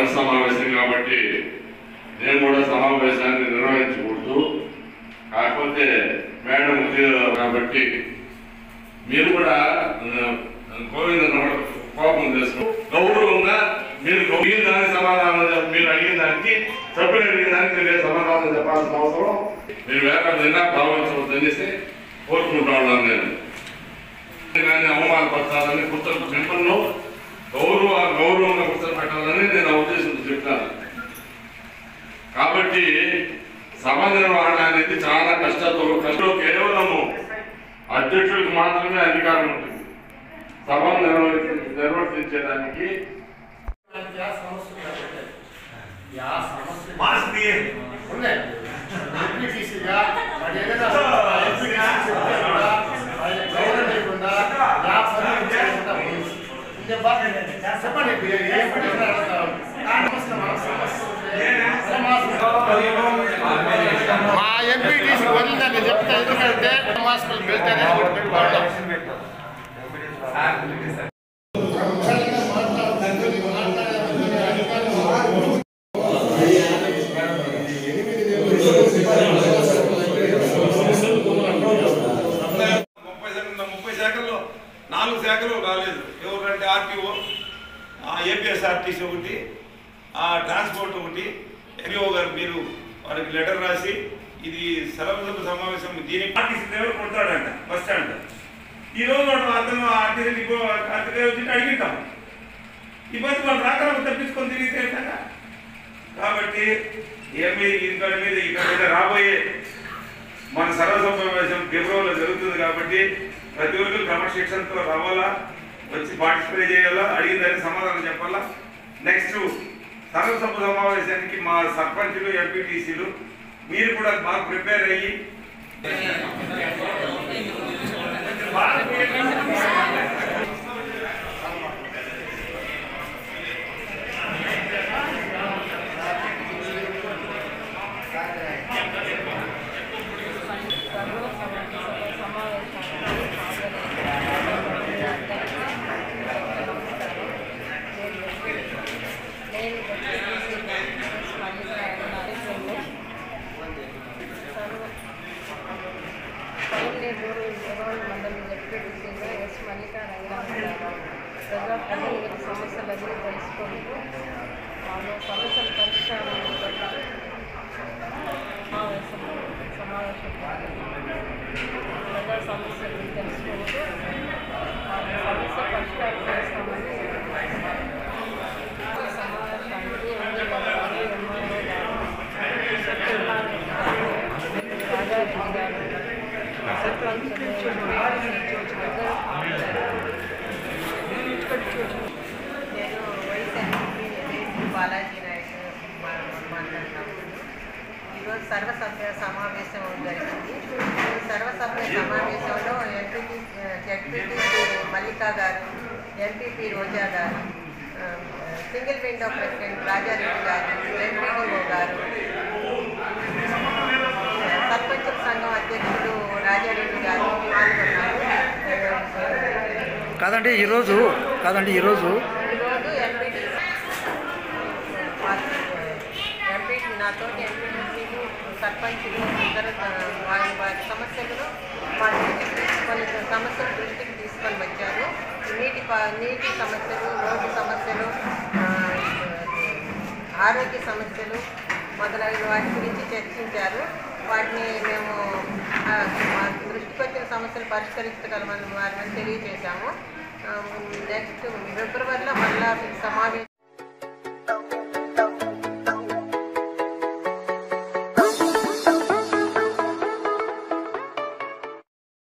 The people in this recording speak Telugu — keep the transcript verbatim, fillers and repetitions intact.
మొదటి సమావేశం కాబట్టి నేను కూడా సమావేశాన్ని నిర్వహించకూడదు. కాకపోతే మేడం కాబట్టి మీరు కూడా గోవింద కోపం చేసుకో గౌరవంగా మీరు అడిగిన దానికి సమాధానం మీరు అడిగిన దానికి సభ్యులు అడిగిన దానికి మీరు సమాధానం చెప్పాల్సిన అవసరం మీరు వేరేదైనా భావించవద్దనేసి కోరుకుంటా ఉన్నాను. నేను దాన్ని అవమానపరచాలని గుర్తు మిమ్మల్ని గౌరవ గౌరవంగా గుర్తుపెట్టాలని నేను ఉద్దేశంతో చెప్తాను. కాబట్టి సభ నిర్వహణ అనేది చాలా కష్టంతో కష్టం కేవలము అధ్యక్షుడికి మాత్రమే అధికారం ఉంటుంది. సభ నిర్వహి నిర్వర్తించేదానికి మా ఎంపీటీసీ వదిలిందని చెప్తే ఎందుకంటే హాస్పిటల్ వెళ్తేనే ముప్పై శాఖల్లో నాలుగు శాఖలు రాలేదు. ఎవరంటే ఆర్టీఓ, ఏపీఎస్ఆర్టీసీ ఒకటి, ట్రాన్స్పోర్ట్ ఒకటి. ఎంఈఓ గారు మీరు వారికి లెటర్ రాసి ఇది సర్వసభ సమావేశం దీనికి ఆర్టీసీ డ్రైవర్ కొడతాడంట బస్ స్టాండ్. ఈరోజు వాడు అతను ఆర్టీసీ వచ్చి అడిగిద్దాం. ఇబ్బంది వాళ్ళు రాక తప్పించుకొని తిరిగితే కదా. కాబట్టి ఏమి ఇక్కడ మీద ఇక్కడ మీద రాబోయే మన సర్వసభ సమావేశం ఫిబ్రవరిలో జరుగుతుంది. కాబట్టి ప్రతి ఒక్కరు క్రమశిక్షణతో రావాలా, వచ్చి పార్టిసిపేట్ చేయాలా, అడిగిన దానికి సమాధానం చెప్పాలా. నెక్స్ట్ సర్వసభ సమావేశానికి మా సర్పంచులు, ఎంపీటీసీలు మీరు కూడా బాగా ప్రిపేర్ అయ్యి ప్రజాప్రతినిధుల సమస్యలన్నీ తెలుసుకుంటూ వాళ్ళు సమస్యల పరిష్కారం సమావేశం సమావేశం ప్రజా సమస్యలు తెలుసుకుంటూ వాళ్ళ సమస్య పరిష్కారం చేస్తామని సమావేశానికి ఎంఈఓ గారు, ఎంఆర్ఓ గారు, రాజారెడ్డి గారు, సర్పంచులు నేను వైఎస్ఆర్సీపీ బాలాజీ నాయుడు మాట్లాడుతున్నాను. ఈరోజు సర్వసభ్య సమావేశం జరిగింది. సర్వసభ్య సమావేశంలో ఎంపీపీ జడ్పీటీ మల్లికా గారు, ఎంపీపీ రోజా గారు, సింగిల్ విండో ప్రెసిడెంట్ రాజారెడ్డి గారు, ఎంపీడీఓ గారు, సర్పంచుల సంఘం అధ్యక్షుడు రాజారెడ్డి గారు పాల్గొన్నారు. కాదండి ఈరోజు కాదండి ఈరోజు ఈరోజు ఎంపీటీ ఎంపీటీ నాతో ఎంపీటీసీలు, సర్పంచులు ఇతర వారి వారి సమస్యలను వారి కొన్ని సమస్యలు దృష్టికి తీసుకొని వచ్చారు. నీటి నీటి సమస్యలు, రోడ్డు సమస్యలు, ఆరోగ్య సమస్యలు మొదలైన వాటి గురించి చర్చించారు. వాటిని మేము మా దృష్టికి వచ్చిన సమస్యలు పరిష్కరించగలమని వారిని తెలియజేశాము. నెక్స్ట్ ఫిబ్రవరిలో మళ్ళా